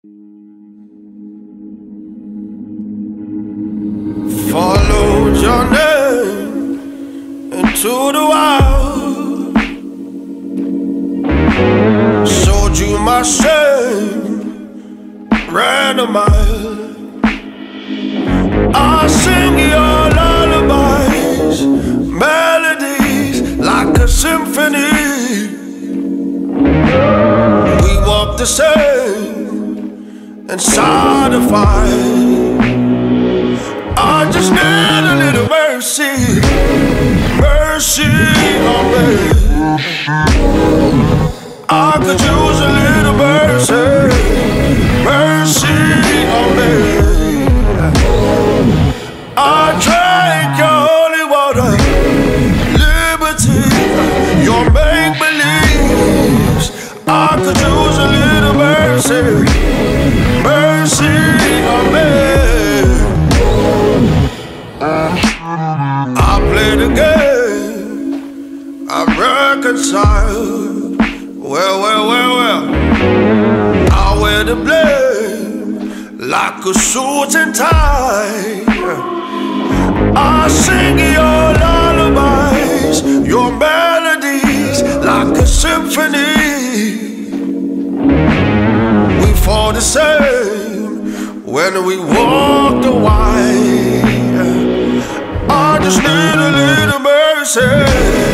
Followed your name into the wild, showed you my shame, ran a mile. I sing your lullabies, melodies like a symphony. We walk the same inside a fire. I just need a little mercy, mercy on me. I could use a little mercy, mercy on me. I drank your holy water, liberty, your make-believes. I could use a little mercy, mercy on me. I play the game, I reconcile. Well, I wear the blame like a suit and tie. I sing your lullabies, your melodies like a symphony. We fall the same when we walk the wide. I just need a little mercy.